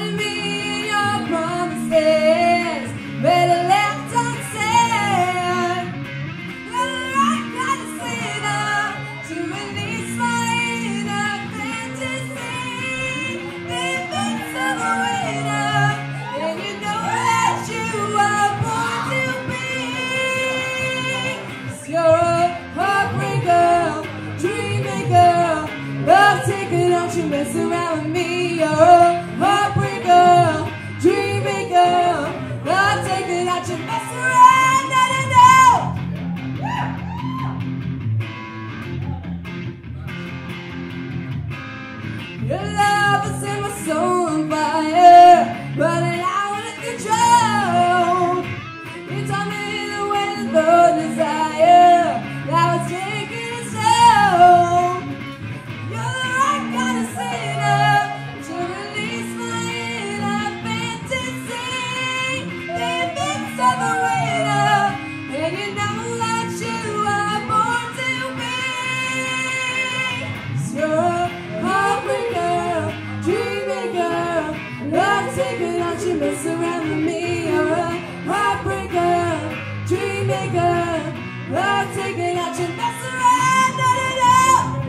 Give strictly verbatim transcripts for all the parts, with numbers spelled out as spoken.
Surrounding me in your promises, better left unsaid. You're the right kind of sinner to release my inner fantasy. If it's of a winner, then you know that you are born to be. 'Cause you're a heartbreaker, dream maker, love taker, don't you mess around with me. You're a heartbreaker, dream maker, love taker, don't you mess around. No, no, no. Your love has set my soul on fire, running out of control. You taught me the way to the desire, now it's taking its toll. You're the right kind of sinner to release my inner fantasy. If it's of a winner, then you know that you are born to be. 'Cause you're a heartbreaker, dream maker, love taker, don't you mess around with me. You're a heartbreaker, dream maker, love taker, don't you mess around. No, no, no.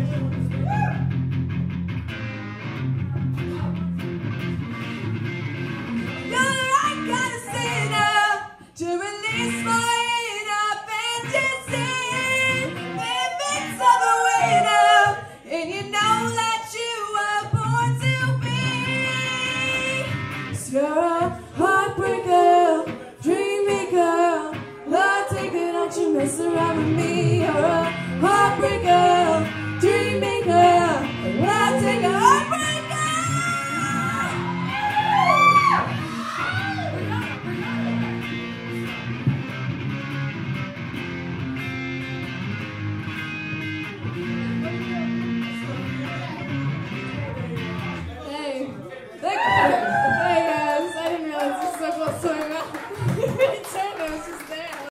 You're the right kind of sinner to release my inner fantasy. If it's of a winner, and you know that you were born to be. 'Cause you're a heartbreaker, dream maker, love taker, don't you mess around with me. You're a